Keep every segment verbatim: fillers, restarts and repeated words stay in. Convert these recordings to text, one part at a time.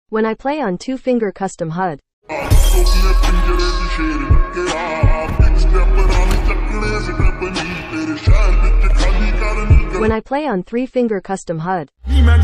When I play on two-finger custom H U D. When I play on three-finger custom H U D.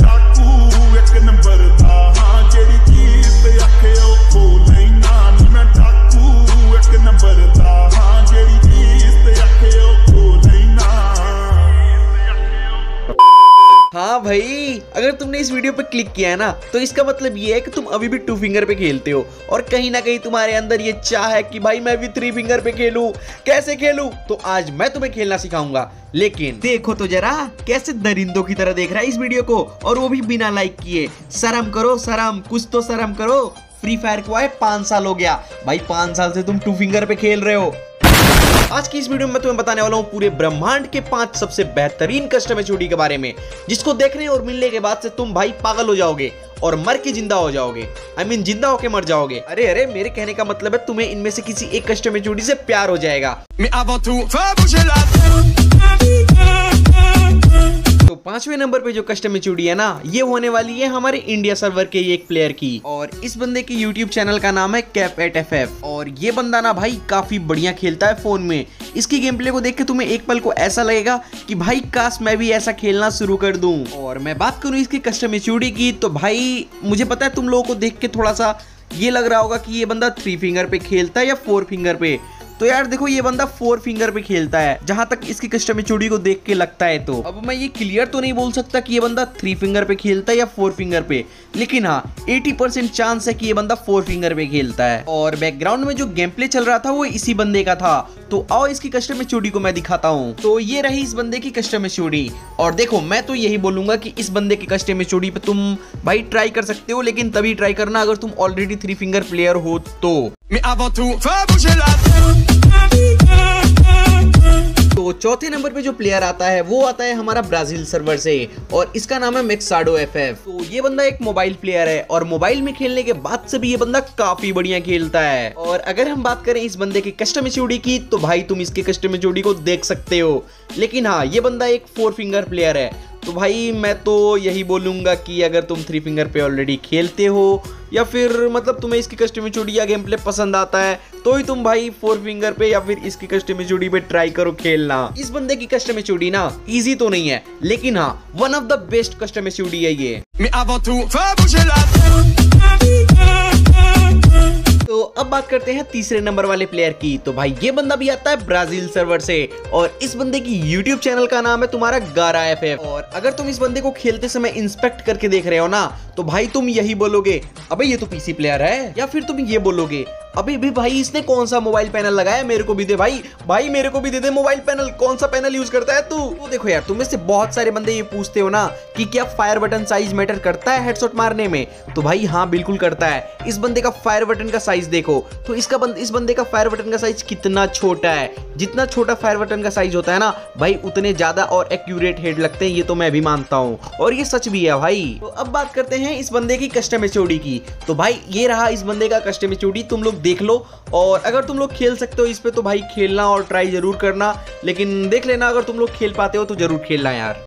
हाँ भाई, अगर तुमने इस video पे click किया है ना, तो इसका मतलब ये है कि तुम अभी भी टू फिंगर पे खेलते हो और कहीं ना कहीं तुम्हारे अंदर ये चाह है कि भाई मैं भी थ्री फिंगर पे खेलूं। कैसे खेलूं? तो आज मैं तुम्हें खेलना सिखाऊंगा। लेकिन देखो तो जरा कैसे दरिंदों की तरह देख रहा है इस वीडियो को, और वो भी बिना लाइक किए। शर्म करो, शर्म, कुछ तो शर्म करो। फ्री फायर को आए पांच साल हो गया भाई, पांच साल से तुम टू फिंगर पे खेल रहे हो। आज की इस वीडियो में मैं तुम्हें बताने वाला हूं पूरे ब्रह्मांड के पांच सबसे बेहतरीन कस्टम एच यू डी के बारे में, जिसको देखने और मिलने के बाद से तुम भाई पागल हो जाओगे और मर के जिंदा हो जाओगे। आई मीन जिंदा होके मर जाओगे। अरे अरे, मेरे कहने का मतलब है तुम्हें इनमें से किसी एक कस्टम एच यू डी से प्यार हो जाएगा। तो पांचवें नंबर पे जो कस्टम एच यू डी है ना, ये होने वाली है हमारे इंडिया सर्वर के एक प्लेयर की, और इस बंदे की यूट्यूब चैनल का नाम है कैप एट एफ एफ। और ये बंदा ना भाई काफी बढ़िया खेलता है फोन में। इसकी गेम प्ले को देख के तुम्हें एक पल को ऐसा लगेगा कि भाई काश मैं भी ऐसा खेलना शुरू कर दूं। और मैं बात करूं इसकी कस्टम एच यू डी की, तो भाई मुझे पता है तुम लोगों को देख के थोड़ा सा ये लग रहा होगा कि ये बंदा थ्री फिंगर पे खेलता है या फोर फिंगर पे। तो यार देखो, ये बंदा फोर फिंगर पे खेलता है जहां तक इसकी कस्टम एच यू डी को देख के लगता है। तो अब मैं ये क्लियर तो नहीं बोल सकता कि ये बंदा थ्री फिंगर पे खेलता है या फोर फिंगर पे, लेकिन हाँ अस्सी परसेंट चांस है कि ये बंदा फोर फिंगर पे खेलता है। और बैकग्राउंड में जो गेम प्ले चल रहा था वो इसी बंदे का था। तो आओ इसकी कस्टम एच यू डी को मैं दिखाता हूँ। तो ये रही इस बंदे की कस्टम एच यू डी। और देखो, मैं तो यही बोलूंगा कि इस बंदे की कस्टम एच यू डी पे तुम भाई ट्राई कर सकते हो, लेकिन तभी ट्राई करना अगर तुम ऑलरेडी थ्री फिंगर प्लेयर हो तो। तो चौथे नंबर पे जो प्लेयर आता है वो आता है हमारा ब्राजील सर्वर से, और इसका नाम है मैक्साडो एफ एफ। तो ये बंदा एक मोबाइल प्लेयर है, और मोबाइल में खेलने के बाद से भी ये बंदा काफी बढ़िया खेलता है। और अगर हम बात करें इस बंदे की कस्टम एच यू डी की, तो भाई तुम इसके कस्टम एच यू डी को देख सकते हो। लेकिन हाँ, ये बंदा एक फोर फिंगर प्लेयर है। तो भाई मैं तो यही बोलूंगा कि अगर तुम थ्री फिंगर पे ऑलरेडी खेलते हो, या फिर मतलब तुम्हें इसकी कस्टम एच यू डी या गेम प्ले पसंद आता है, तो ही तुम भाई फोर फिंगर पे या फिर इसकी कस्टम एच यू डी पे ट्राई करो खेलना। इस बंदे की कस्टम एच यू डी ना इजी तो नहीं है, लेकिन हाँ one of the best custom H U D है ये। तो अब बात करते हैं तीसरे नंबर वाले प्लेयर की। तो भाई ये बंदा भी आता है ब्राजील सर्वर से, और इस बंदे की यूट्यूब चैनल का नाम है तुम्हारा गारा एफ एफ। और अगर तुम इस बंदे को खेलते समय इंस्पेक्ट करके देख रहे हो ना, तो भाई तुम यही बोलोगे अबे ये तो पीसी प्लेयर है, या फिर तुम ये बोलोगे अबे भी भाई इसने कौन सा मोबाइल पैनल लगाया, मेरे को भी दे भाई, भाई मेरे को भी दे दे मोबाइल पैनल, कौन सा पैनल यूज करता है तू। तो देखो यार, तुम में से बहुत सारे बंदे ये पूछते हो ना कि क्या फायर बटन साइज मैटर करता है हेडशॉट मारने में। तो भाई हाँ, बिल्कुल करता है। इस बंदे का फायर बटन का साइज देखो, तो इसका बंद, इस बंदे का फायर बटन का साइज कितना छोटा है। जितना छोटा फायर बटन का साइज होता है ना भाई, उतने ज्यादा और एक्यूरेट हेड लगते हैं, ये तो मैं भी मानता हूँ, और ये सच भी है भाई। तो अब बात करते हैं इस बंदे की कस्टम एच यू डी की। तो भाई ये रहा इस बंदे का कस्टम एच यू डी, तुम लोग देख लो। और अगर तुम लोग खेल सकते हो इस पे, तो भाई खेलना और ट्राई जरूर करना, लेकिन देख लेना अगर तुम लोग खेल पाते हो तो जरूर खेलना यार।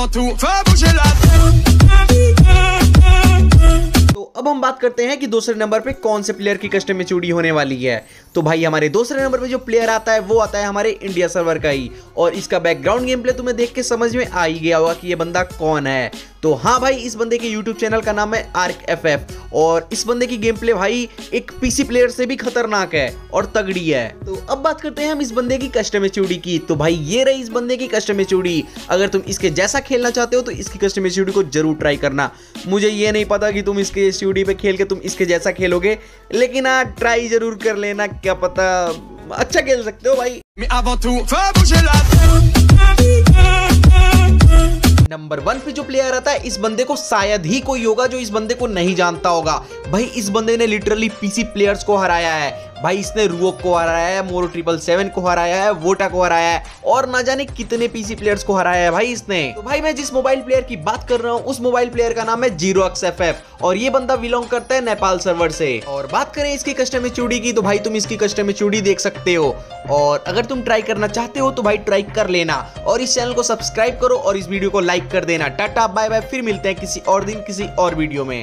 तो अब हम बात करते हैं कि दूसरे नंबर पे कौन से प्लेयर की कस्टम एच यू डी होने वाली है। तो भाई हमारे दूसरे नंबर पे जो प्लेयर आता है वो आता है हमारे इंडिया सर्वर का ही, और इसका बैकग्राउंड गेम प्ले तुम्हें देख के समझ में आ ही गया होगा कि ये बंदा कौन है। तो हाँ भाई, इस बंदे के यूट्यूब चैनल का नाम है आर्क एफ एफ, और इस बंदे की गेम प्ले भाई एक पीसी प्लेयर से भी खतरनाक है और तगड़ी है। तो अब बात करते हैं हम इस बंदे की कस्टम एच यू डी की। तो भाई ये रही इस बंदे की कस्टम एच यू डी। अगर तुम इसके जैसा खेलना चाहते हो तो इसकी कस्टम एच यू डी को जरूर ट्राई करना। मुझे ये नहीं पता कि तुम इसके एच यू डी पे खेल के तुम इसके जैसा खेलोगे, लेकिन हाँ ट्राई जरूर कर लेना, क्या पता अच्छा खेल सकते हो भाई। नंबर वन पे जो प्लेयर आता है, इस बंदे को शायद ही कोई होगा जो इस बंदे को नहीं जानता होगा। भाई इस बंदे ने लिटरली पीसी प्लेयर्स को हराया है। भाई इसने रुओक को हराया है, मोरो ट्रिपल सेवन को हराया है, वोटा को हराया है, और ना जाने कितने पीसी प्लेयर्स को हराया है भाई इसने। तो भाई मैं जिस मोबाइल प्लेयर की बात कर रहा हूँ, उस मोबाइल प्लेयर का नाम है जीरो एक्स एफ एफ, और ये बंदा बिलोंग करता है नेपाल सर्वर से। और बात करें इसकी कस्टम एच यू डी की, तो भाई तुम इसकी कस्टम एच यू डी देख सकते हो, और अगर तुम ट्राई करना चाहते हो तो भाई ट्राई कर लेना, और इस चैनल को सब्सक्राइब करो और इस वीडियो को लाइक कर देना। टाटा बाय बाय, फिर मिलते हैं किसी और दिन किसी और वीडियो में।